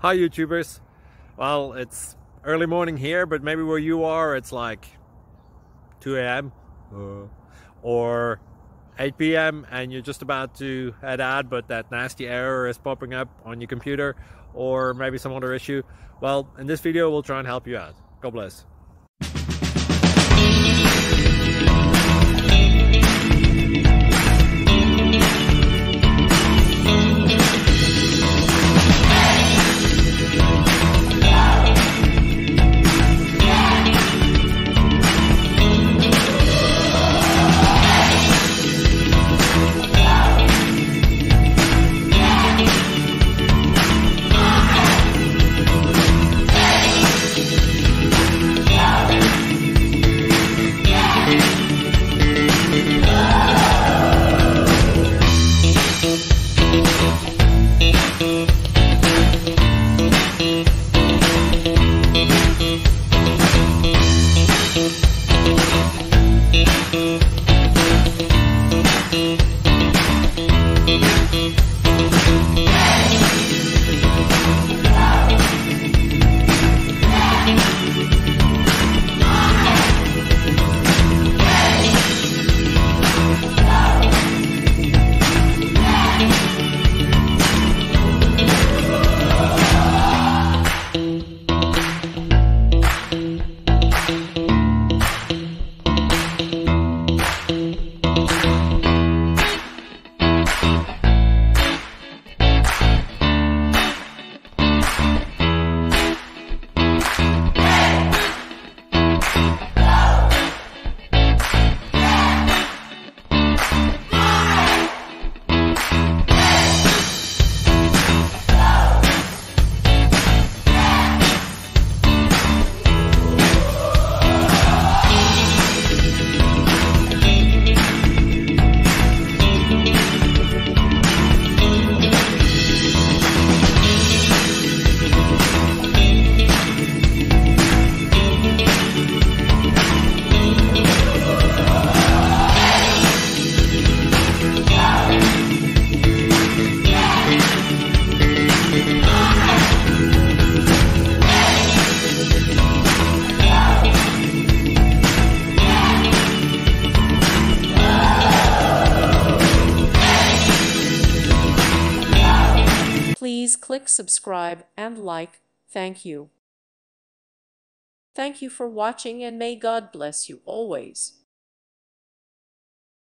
Hi YouTubers. Well, it's early morning here, but maybe where you are it's like 2 a.m. or 8 p.m. and you're just about to head out, but that nasty error is popping up on your computer, or maybe some other issue. Well, in this video we'll try and help you out. God bless. Please click subscribe and like. Thank you. Thank you for watching, and may God bless you always.